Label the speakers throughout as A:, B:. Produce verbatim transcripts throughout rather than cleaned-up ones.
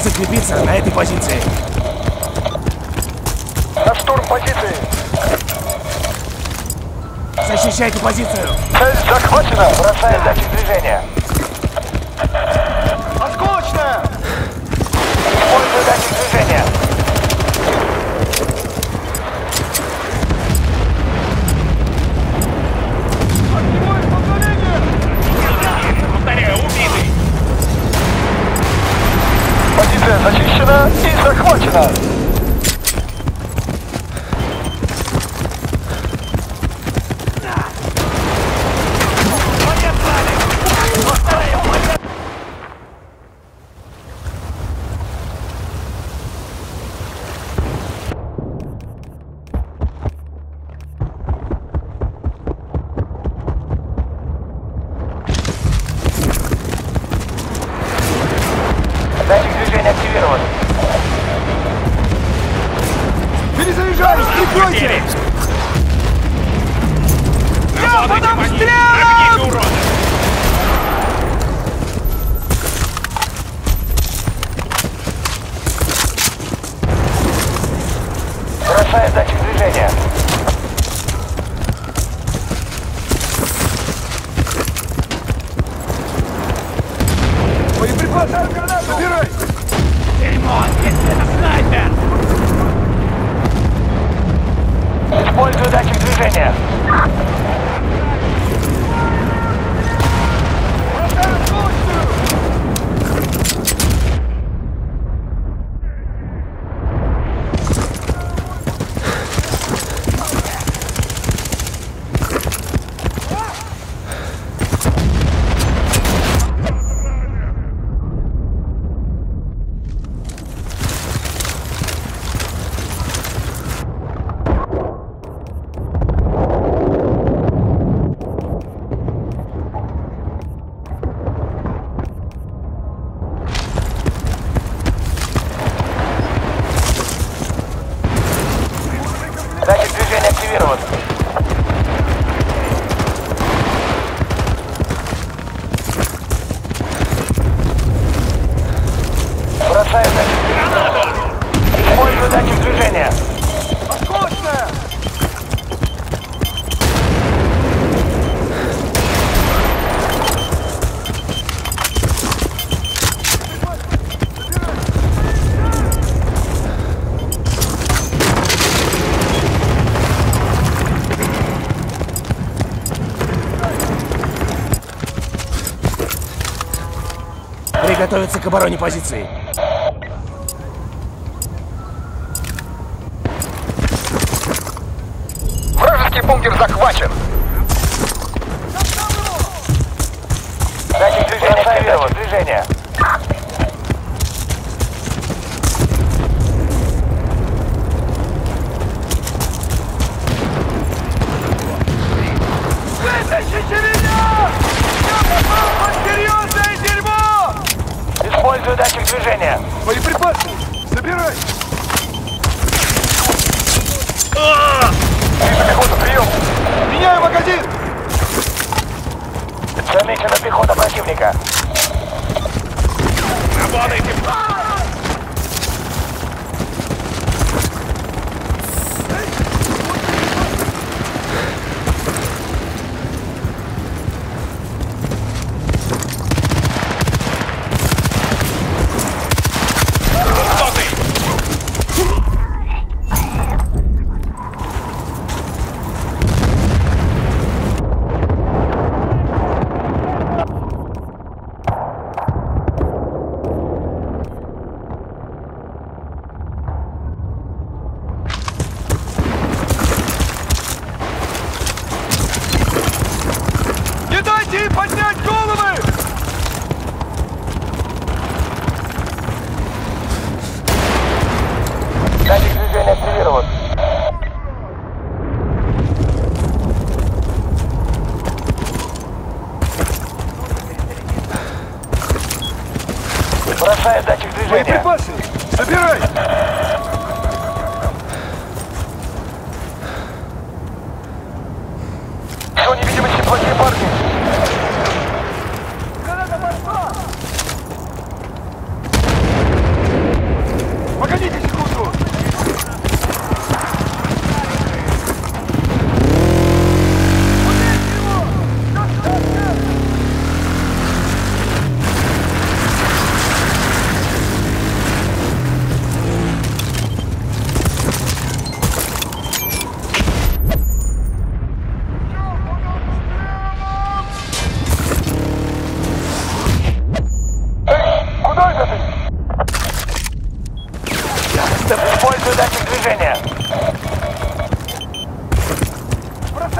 A: закрепиться на этой позиции.
B: На штурм позиции.
A: Защищайте позицию.
B: Цель захвачена. Бросаем датчик движения. Осколочная! Использую датчик движения. Активируем позволение!
C: Повторяю, убитый!
B: Позиция зачищена и захвачена. Датчик движения активирован.
A: Перезаряжай! Прикройте!
C: Я под обстрелом! Уроды!
B: Бросаем датчик движения.
A: Боеприпасы от гранат убирай!
C: Дерьмо! Если это снайпер!
B: Использую датчик движения. Датчик движения активирован. Бросаем датчик движения. Использую датчик движения.
A: Осколочная! Приготовиться к обороне позиции.
B: Вражеский бункер захвачен. Датчик движения активирован. Движение.
A: Вытащите меня! Я попал под серьезное дерьмо!
B: Использую датчик движения.
A: Боеприпасы! Собирай!
B: Вижу пехоту, прием.
A: Меняю магазин!
B: Замечена пехота противника.
C: Работайте!
A: Не дайте им поднять головы!
B: Датчик движения активирован. Бросаю датчик движения.
A: Боеприпасы! Собирай!
B: Что невидимости плохие парни?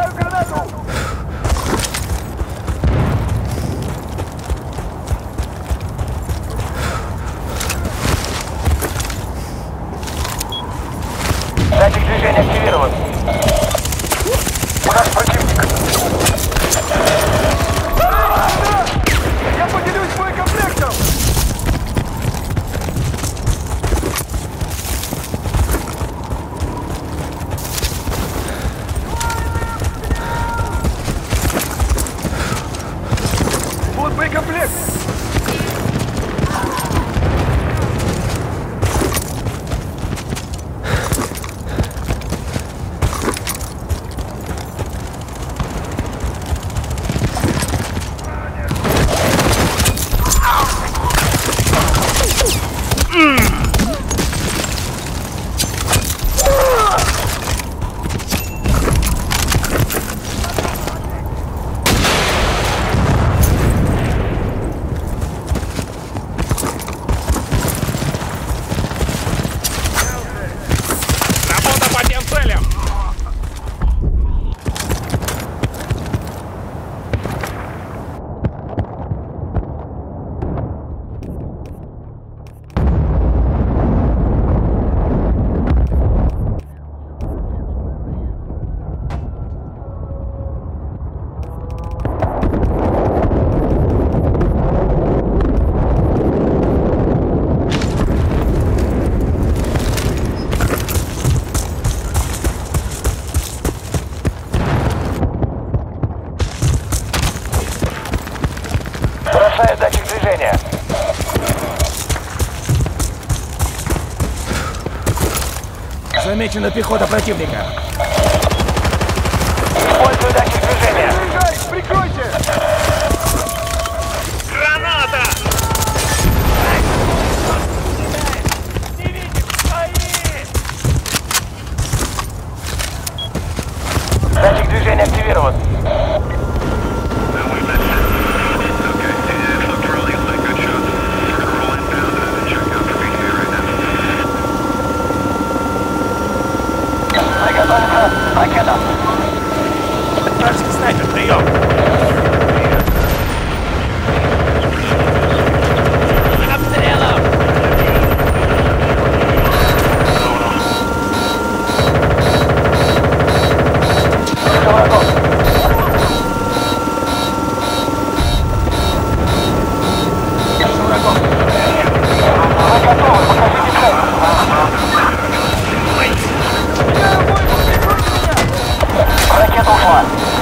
A: Бросаю гранату!
B: Датчик движения активирован. У нас противник.
A: Я поделюсь боекомплектом! Вот боекомплект!
C: Работа по тем целям!
B: Бросаю датчик движения.
D: Замечена пехота противника.
B: Использую датчик движения.
A: Приезжай! Прикройте!
C: Граната!
B: Датчик движения активирован. Приготовиться. Ракета.
C: Вражеский снайпер, прием! Обстрелом!
B: Вижу врагов.
D: Вижу врагов.
B: Вы готовы? Покажите цель. Ракета ушла.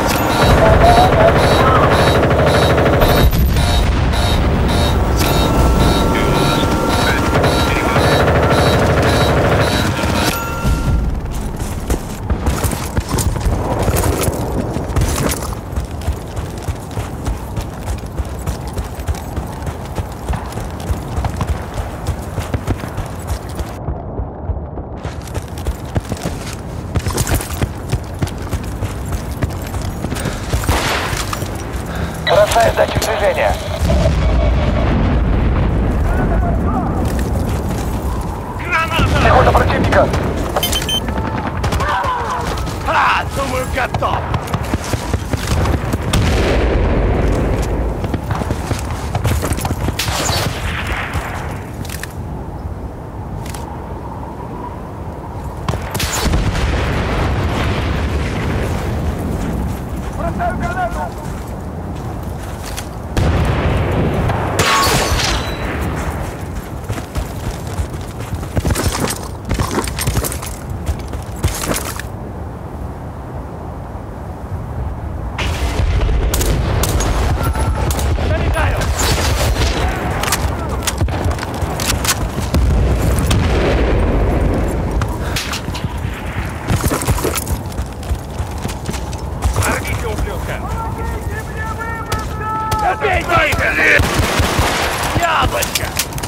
B: Бросаю датчик движения.
C: Граната!
B: Пехота противника.
C: А, думаю, готов!
A: Бросаю гранату!
C: Налетаю! Орбите, ублюдка! Убейте их! Яблочко!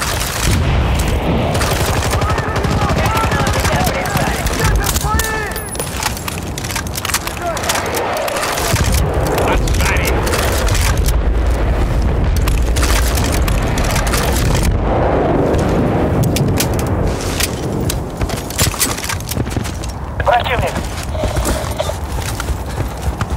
C: Отставить!
B: Противник.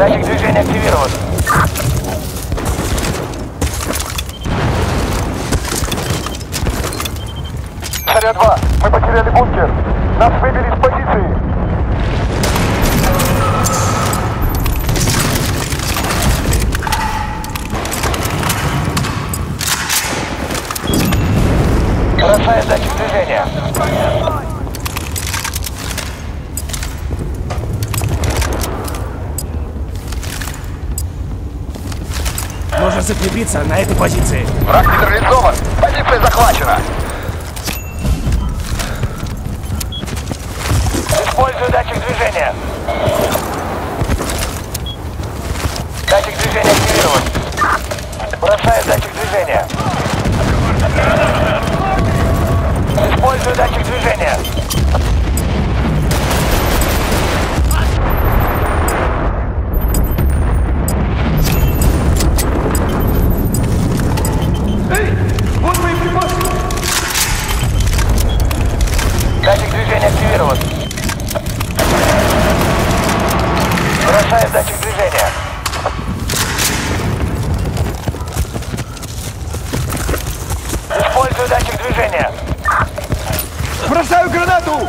B: Датчик движения активирован. Царя два, мы потеряли бункер. Нас выбили с позиции. Бросает датчик движения.
D: Нужно закрепиться на этой позиции.
B: Враг нейтрализован. Позиция захвачена. Использую датчик движения. Датчик движения активирован. Бросаю датчик движения. Использую датчик движения.
A: Эй, вот боеприпасы!
B: Датчик движения активирован. Бросаю датчик движения. Использую датчик движения.
A: Бросаю гранату!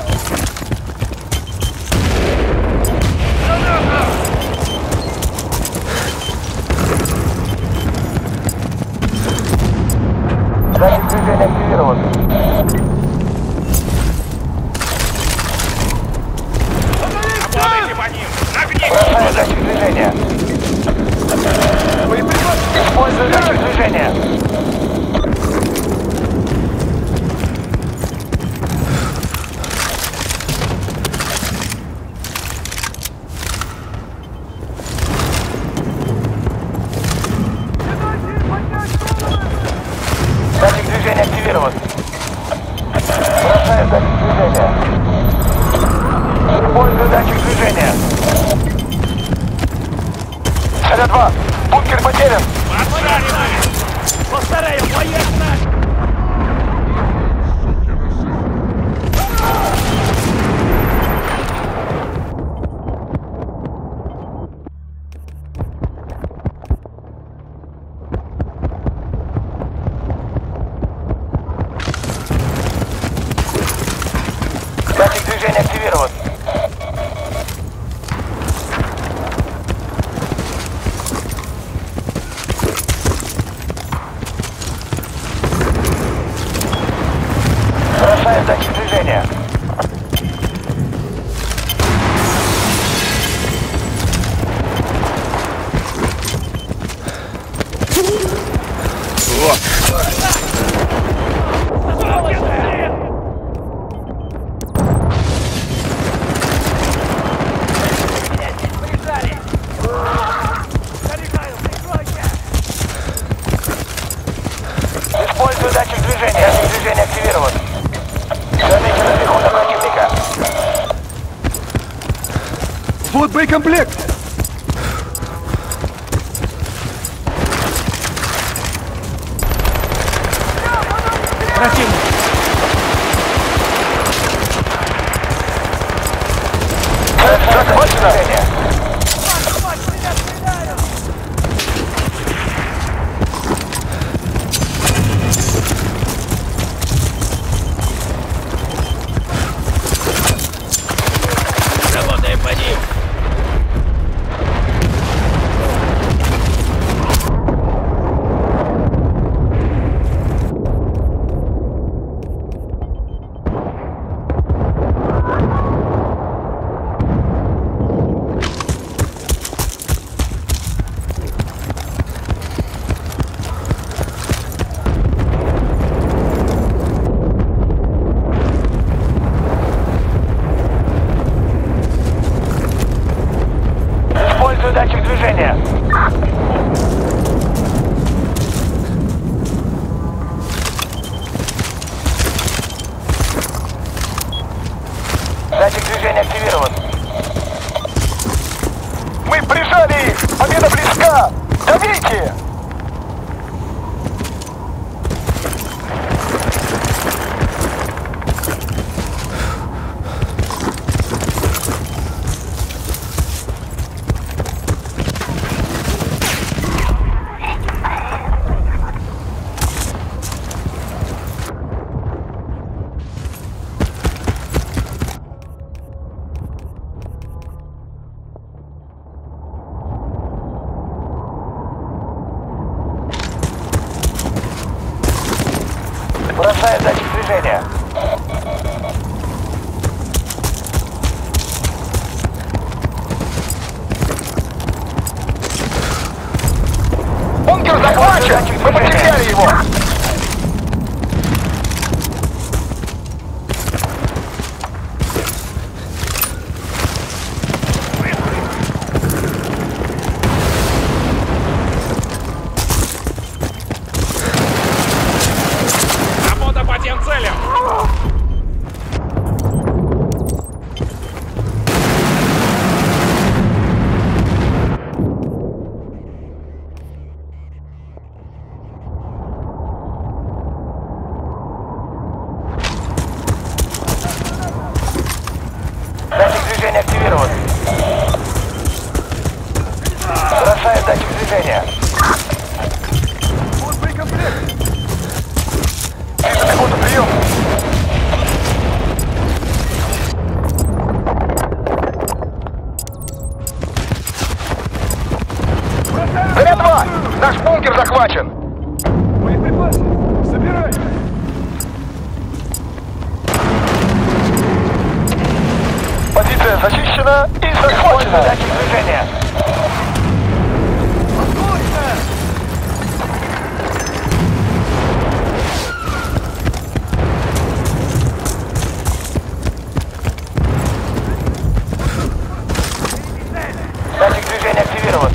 B: Датчик движения активирован.
C: Работайте по ним! Огни!
B: Бросаю датчик движения.
A: Боеприпасы!
B: Использую датчик движения. Датчик движения активирован. Бросаю датчик движения. Использую датчик движения. Царя два, бункер потерян.
C: Отшаривай! Повторяю, поехали!
B: Датчик движения активирован. Бросаю датчик движения. Использую датчик движения. Датчик движения активирован. Замечена пехота противника.
A: Вот боекомплект!
D: Противник.
B: Захвачено.
C: Работаем по ним!
B: Использую датчик движения. Датчик движения активирован. Мы прижали их! Победа близка! Давите! активирован. Бросаю датчик движения.
A: Вот боекомплект.
B: Вижу пехоту, прием. Заряд два! Наш бункер захвачен!
A: Боеприпасы. Собирай.
B: Позиция зачищена и захвачена! Датчик движения. Датчик движения активирован.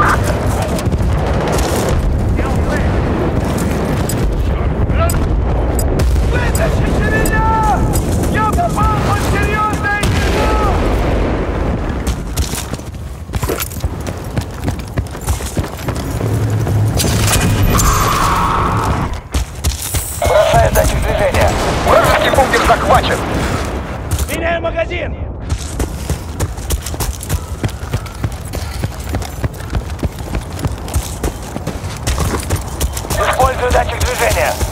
A: Вытащите меня! Я попал под серьезное дерьмо!
B: Бросаю датчик движения. Вражеский бункер захвачен!
C: Меняю магазин!
B: Использую датчик движения.